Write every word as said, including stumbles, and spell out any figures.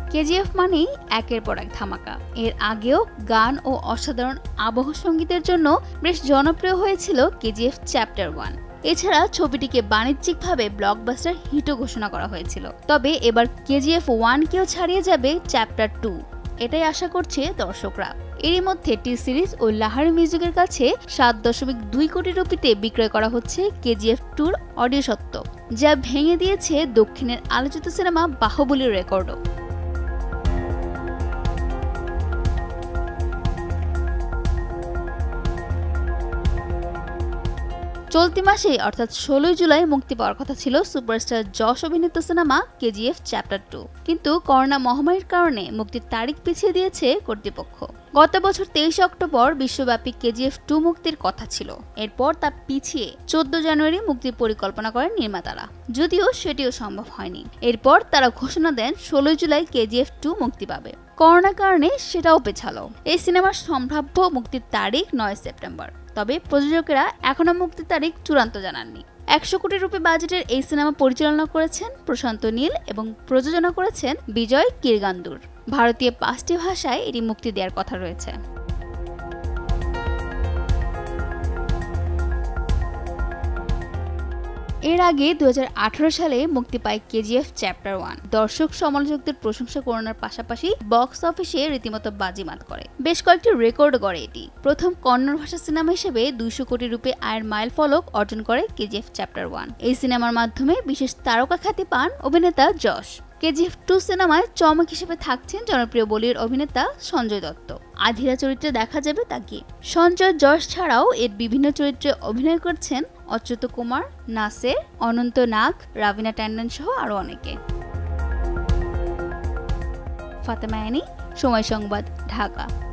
কেজিএফ মানেই একের পর এক ধামাকা। এর আগেও গান ও অসাধারণ আবহ সঙ্গীতের জন্য বেশ জনপ্রিয় হয়েছিল কেজিএফ চ্যাপ্টার ওয়ান। এছাড়া ছবিটিকে বাণিজ্যিকভাবে ব্লকবাস্টার হিটও ঘোষণা করা হয়েছিল। তবে এবার কেজিএফ ওয়ানকেও ছাড়িয়ে যাবে চ্যাপ্টার টু, এটাই আশা করছে দর্শকরা। এরই মধ্যে টি সিরিজ ও লাহারি মিউজিকের কাছে সাত দশমিক দুই কোটি রুপিতে বিক্রয় করা হচ্ছে কেজিএফ টুর অডিও সত্ত্ব, যা ভেঙে দিয়েছে দক্ষিণের আলোচিত সিনেমা বাহুবলীর রেকর্ডও। চলতি মাসে অর্থাৎ ষোলোই জুলাই মুক্তি পাওয়ার কথা ছিল সুপারস্টার যশ অভিনীত সিনেমা কেজিএফ চ্যাপ্টার টু, কিন্তু করোনা মহামারীর কারণে মুক্তির তারিখ পিছিয়ে দিয়েছে কর্তৃপক্ষ। গত বছর তেইশে অক্টোবর বিশ্বব্যাপী কেজিএফ টু মুক্তির কথা ছিল, এরপর তা পিছিয়ে চোদ্দ জানুয়ারি মুক্তির পরিকল্পনা করেন নির্মাতারা, যদিও সেটিও সম্ভব হয়নি। এরপর তারা ঘোষণা দেন ষোলোই জুলাই কেজিএফ টু মুক্তি পাবে। করোনার কারণে সেটাও পেছালো। এই সিনেমার সম্ভাব্য মুক্তির তারিখ নয় সেপ্টেম্বর, তবে প্রযোজকেরা এখনো মুক্তির তারিখ চূড়ান্ত জানাননি। একশো কোটি রুপি বাজেটের এই সিনেমা পরিচালনা করেছেন প্রশান্ত নীল এবং প্রযোজনা করেছেন বিজয় কিরগান্দুর। ভারতীয় পাঁচটি ভাষায় এটি মুক্তি দেওয়ার কথা রয়েছে। এর আগে দু হাজার আঠারো সালে মুক্তি পায় কেজিএফ চ্যাপ্টার ওয়ান। দর্শক সমালোচকদের প্রশংসা করানোর পাশাপাশি বক্স অফিসে রীতিমতো বাজিমাত করে, বেশ কয়েকটি রেকর্ড গড়ে এটি। প্রথম কন্নড় ভাষা সিনেমা হিসেবে দুইশো কোটি রুপি আয়ের মাইল ফলক অর্জন করে কেজিএফ চ্যাপ্টার ওয়ান। এই সিনেমার মাধ্যমে বিশেষ তারকা খ্যাতি পান অভিনেতা যশ। কেজিএফ টু সিনেমায় চমক হিসেবে থাকছেন জনপ্রিয় বলিউড অভিনেতা সঞ্জয় দত্ত। আধিরা চরিত্রে দেখা যাবে তাকে। সঞ্জয় যশ ছাড়াও এর বিভিন্ন চরিত্রে অভিনয় করছেন অচ্যুত কুমার, নাসের, অনন্ত নাগ, রাবিনা ট্যান্ডন সহ আরো অনেকে। ফাতেমা আনি, সময় সংবাদ, ঢাকা।